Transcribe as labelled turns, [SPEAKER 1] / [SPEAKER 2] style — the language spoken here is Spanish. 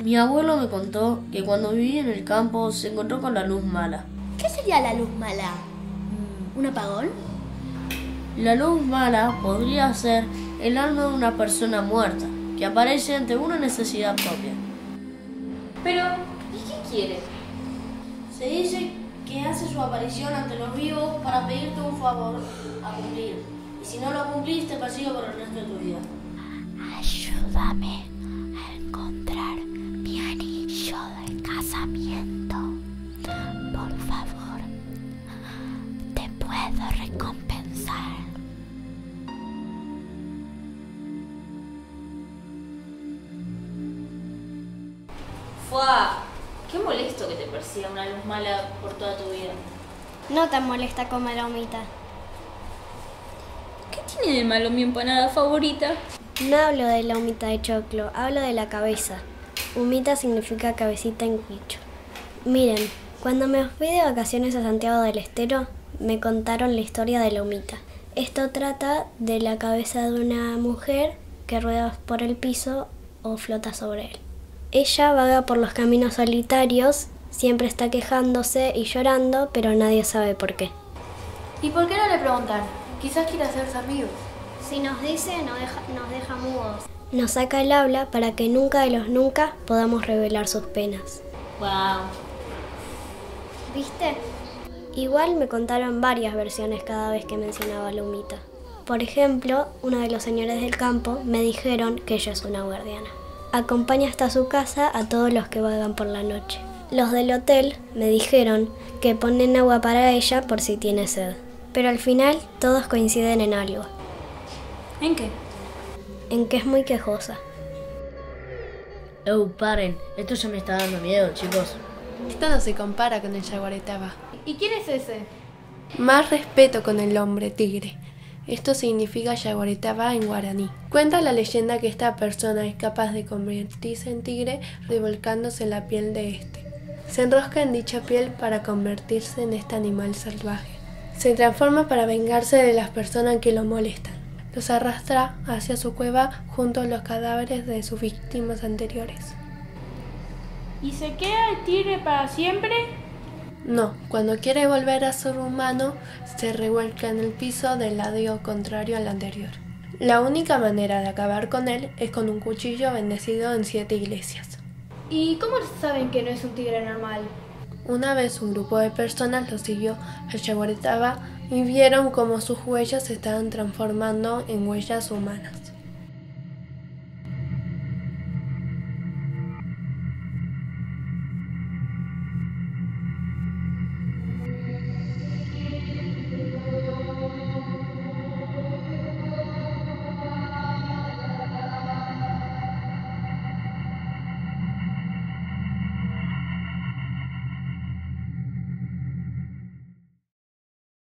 [SPEAKER 1] Mi abuelo me contó que cuando vivía en el campo se encontró con la luz mala.
[SPEAKER 2] ¿Qué sería la luz mala? ¿Un apagón?
[SPEAKER 1] La luz mala podría ser el alma de una persona muerta, que aparece ante una necesidad propia.
[SPEAKER 3] Pero, ¿y qué quiere?
[SPEAKER 1] Se dice que hace su aparición ante los vivos para pedirte un favor a cumplir. Y si no lo cumplís, te persigue por el resto de tu vida.
[SPEAKER 4] Ayúdame a encontrar mi anillo de casamiento. Por favor, te puedo recompensar.
[SPEAKER 3] ¡Fua! Qué molesto que te persiga una luz mala por toda tu vida.
[SPEAKER 2] No tan molesta como la humita.
[SPEAKER 3] ¿Qué tiene de malo mi empanada favorita?
[SPEAKER 2] No hablo de la humita de choclo, hablo de la cabeza. Humita significa cabecita en quichua. Miren, cuando me fui de vacaciones a Santiago del Estero, me contaron la historia de la humita. Esto trata de la cabeza de una mujer que rueda por el piso o flota sobre él. Ella vaga por los caminos solitarios, siempre está quejándose y llorando, pero nadie sabe por qué.
[SPEAKER 5] ¿Y por qué no le preguntan? Quizás quiera hacerse amigos.
[SPEAKER 2] Si nos dice, nos deja mudos. Nos saca el habla para que nunca de los nunca podamos revelar sus penas.
[SPEAKER 3] ¡Wow!
[SPEAKER 2] ¿Viste? Igual me contaron varias versiones cada vez que mencionaba a la humita. Por ejemplo, uno de los señores del campo me dijeron que ella es una guardiana. Acompaña hasta su casa a todos los que vagan por la noche. Los del hotel me dijeron que ponen agua para ella por si tiene sed. Pero al final todos coinciden en algo.
[SPEAKER 5] ¿En qué?
[SPEAKER 2] En que es muy quejosa.
[SPEAKER 1] Paren, esto ya me está dando miedo, chicos.
[SPEAKER 6] Esto no se compara con el Yaguaretaba.
[SPEAKER 5] ¿Y quién es ese?
[SPEAKER 6] Más respeto con el hombre tigre. Esto significa Yaguaretaba en guaraní. Cuenta la leyenda que esta persona es capaz de convertirse en tigre revolcándose en la piel de este. Se enrosca en dicha piel para convertirse en este animal salvaje. Se transforma para vengarse de las personas que lo molestan. Los arrastra hacia su cueva junto a los cadáveres de sus víctimas anteriores.
[SPEAKER 5] ¿Y se queda el tigre para siempre?
[SPEAKER 6] No, cuando quiere volver a ser humano, se revuelca en el piso del lado contrario al anterior. La única manera de acabar con él es con un cuchillo bendecido en 7 iglesias.
[SPEAKER 5] ¿Y cómo saben que no es un tigre normal?
[SPEAKER 6] Una vez un grupo de personas lo siguió al Yaguaretaba y vieron cómo sus huellas se estaban transformando en huellas humanas.